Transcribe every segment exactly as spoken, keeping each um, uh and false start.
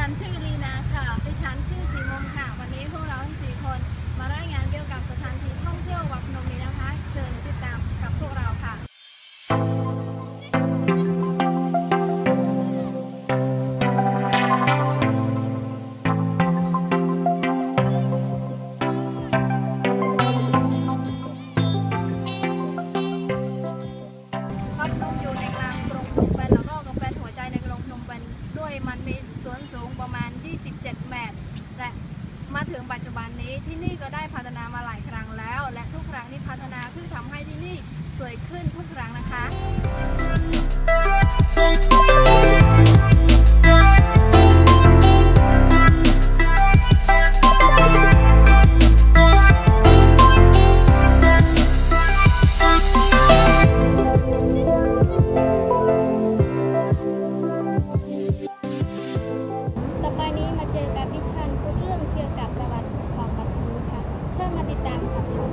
นชื่อลีนาค่ะดิฉันชื่อสีมงค่ะวันนี้พวกเราทั้งสี่คนมารายงานเกี่ยวกับสถานที่ท่องเที่ยววัดพนมนี้นะคะเชิญติดตามกับพวกเราค่ะวัดพนมอยู่ในกลางกรุงพนมเปญแล้วก็เป็นหัวใจในกรุงพนมเปญด้วยมันมีส่วนสูงประมาณยี่สิบเจ็ดเมตรและมาถึงปัจจุบันนี้ที่นี่ก็ได้พัฒนามาหลายครั้งแล้วและทุกครั้งที่พัฒนาคือทำให้ที่นี่สวยขึ้นทุกครั้งนะคะต่อไปนี้มาเจอกับดิฉันพูดเรื่องเกี่ยวกับประวัติของวัดพนมค่ะเชิญมาติดตามกับชม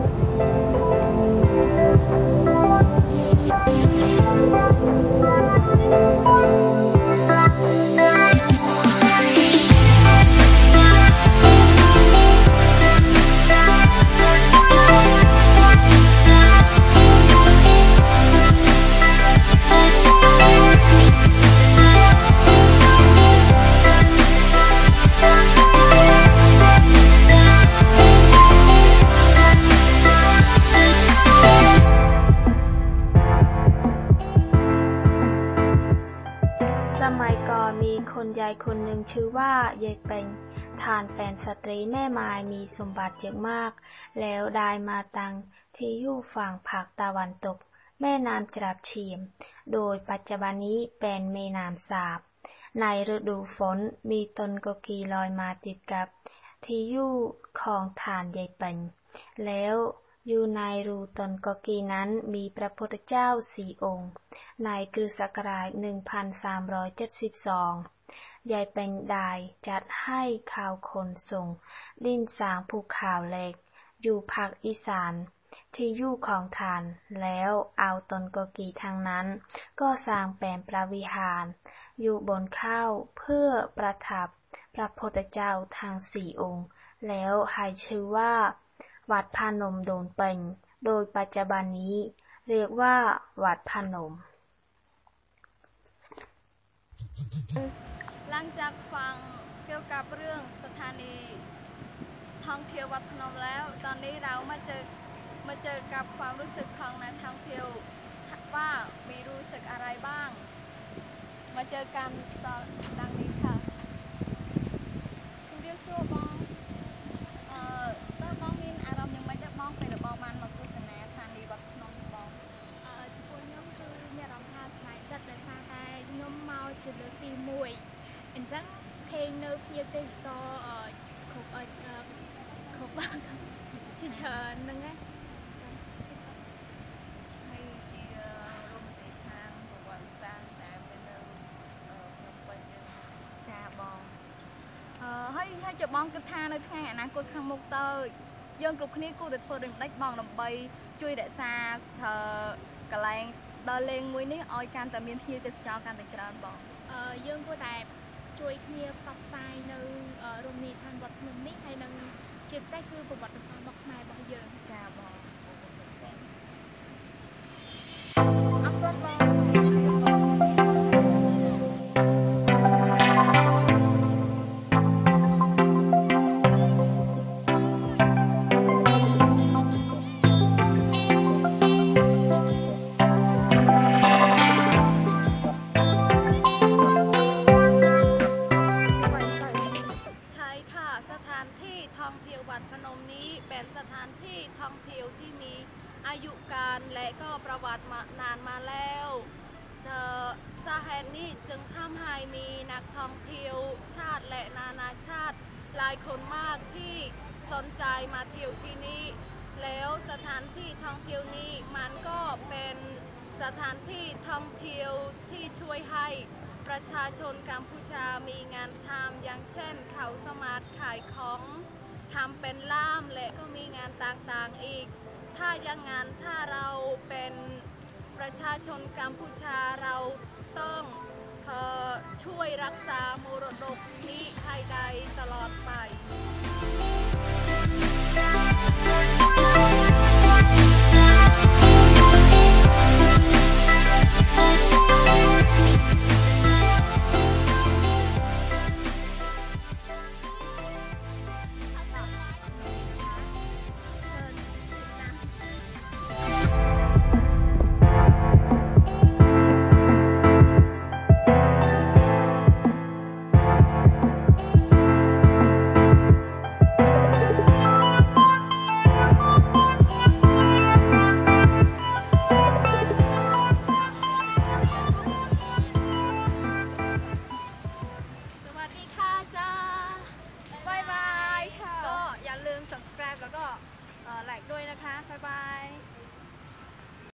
สมัยก่อนมีคนยายคนหนึ่งชื่อว่ายายเป็งทานเป็นสตรีแม่ไม้มีสมบัติเยอะมากแล้วได้มาตั้งที่อยู่ฝั่งภาคตะวันตกแม่น้ำจราบเทียมโดยปัจจุบันนี้เป็นแม่น้ำสาบในฤดูฝนมีต้นกอกีลอยมาติดกับที่อยู่ของฐานยายเป็งแล้วอยู่ในรูต้นกอกีนั้นมีพระพุทธเจ้าสี่องค์ในคริสต์ศักราชหนึ่งพันสามร้อยเจ็ดสิบสองยายเป็งได้จัดให้ข่าวคนส่งดินสร้างภูเขาเหล็กอยู่ภาคอีสานที่อยู่ของฐานแล้วเอาต้นกอกีทางนั้นก็สร้างเป็นพระวิหารอยู่บนเขาเพื่อประทับพระพุทธเจ้าทั้งสี่องค์แล้วให้ชื่อว่าวัดพนมโดนเป่งโดยปัจจุบันนี้เรียกว่าวัดพนมหลังจากฟังเกี่ยวกับเรื่องสถานีท่องเที่ยววัดพนมแล้วตอนนี้เรามาเจอมาเจอกับความรู้สึกของนักท่องเที่ยวว่ามีรู้สึกอะไรบ้างมาเจอกันตอนดังนี้ค่ะคุณเดียวซัวบองเอ่อตอนมองมีอารมณ์ยังไม่ได้มองไปหรือบองมันมาคุสนาสถานีวัดพนมบองเอ่อทุกคนย่อมคือเนี่ยเราพาสายจัดแต่ซาแต่ย่อมเมาเฉลือตีมวยอันจังเพลงเนื้อเพียงแต่จอเอ่อขบเอ่อขบบ้างเฉยๆนึงไงให้จีโรแมนติกทางประวัติศาสตร์แต่เป็นเรื่องเอ่อพนมเปญยังจ่าบองเอ่อให้ให้จะบองกันทางในทางอนาคตข้างมุกเตยยังกลุ่มนี้กูจะเฟิร์ดได้บองลำใบช่วยเดชาเธอกระไรดอเลงมวยนี้ออยการแต่เมียนที่จะจอการแต่จราบองเอ่อยังก็แต่ช่วยเคลียร์ซับไซน์ในเอ่อโรงเรียนทางวัดพนมนี้ให้นังเจ็บแท้คือประวัติศาสตร์บอกนายบอกเยอะจ่าบองอัพโหลดบองสถานที่ท่องเที่ยววัดพนมนี้เป็นสถานที่ท่องเที่ยวที่มีอายุการและก็ประวัติมานานมาแล้วสาเหตุนี้จึงทำให้มีนักท่องเที่ยวชาติและนานาชาติหลายคนมากที่สนใจมาเที่ยวที่นี่แล้วสถานที่ท่องเที่ยวนี้มันก็เป็นสถานที่ท่องเที่ยวที่ช่วยให้ประชาชนกัมพูชามีงานทำอย่างเช่นเขาสมาร์ทขายของทำเป็นล่ามและก็มีงานต่างๆอีกถ้าอย่างงั้นถ้าเราเป็นประชาชนกัมพูชาเราต้องพอช่วยรักษามรดกนี้ให้ได้ตลอดไป